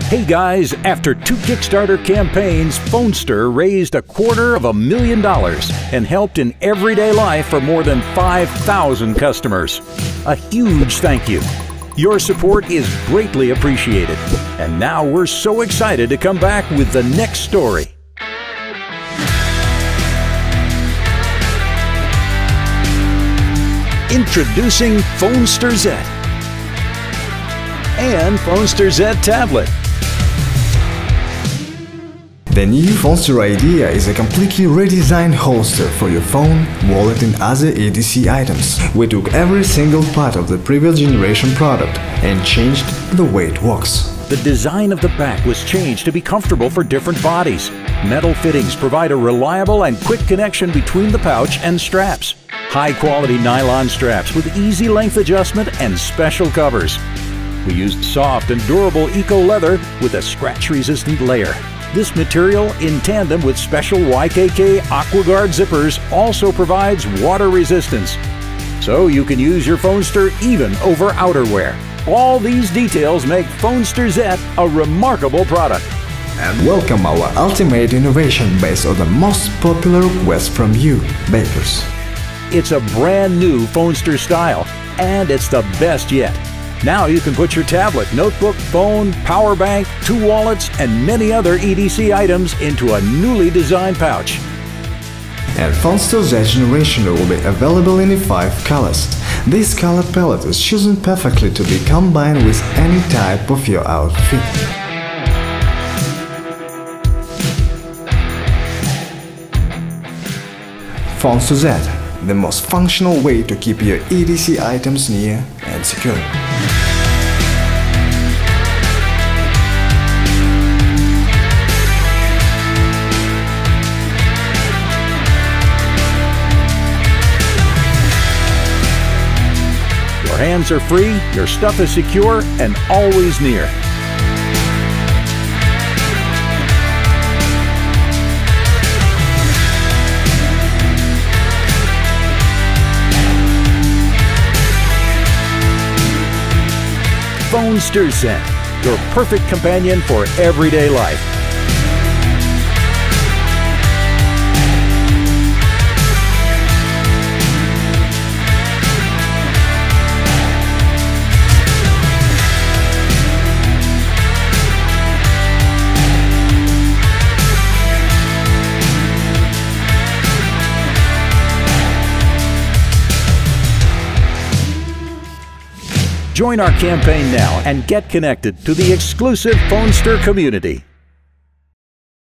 Hey guys, after 2 Kickstarter campaigns, Phonster raised $250,000 and helped in everyday life for more than 5,000 customers. A huge thank you. Your support is greatly appreciated. And now we're so excited to come back with the next story. Introducing Phonster Z and Phonster Z tablet. The new Phonster idea is a completely redesigned holster for your phone, wallet and other EDC items. We took every single part of the previous generation product and changed the way it walks. The design of the back was changed to be comfortable for different bodies. Metal fittings provide a reliable and quick connection between the pouch and straps. High-quality nylon straps with easy length adjustment and special covers. We used soft and durable eco-leather with a scratch-resistant layer. This material, in tandem with special YKK AquaGuard zippers, also provides water resistance. So you can use your Phonster even over outerwear. All these details make Phonster Z a remarkable product. And welcome our ultimate innovation based on the most popular request from you, bakers. It's a brand new Phonster style, and it's the best yet. Now you can put your tablet, notebook, phone, power bank, 2 wallets, and many other EDC items into a newly designed pouch. And Phonster Z generation will be available in 5 colors. This color palette is chosen perfectly to be combined with any type of your outfit. Phonster Z, the most functional way to keep your EDC items near and secure. Your hands are free, your stuff is secure, and always near. Phonster Z, your perfect companion for everyday life. Join our campaign now and get connected to the exclusive Phonster community.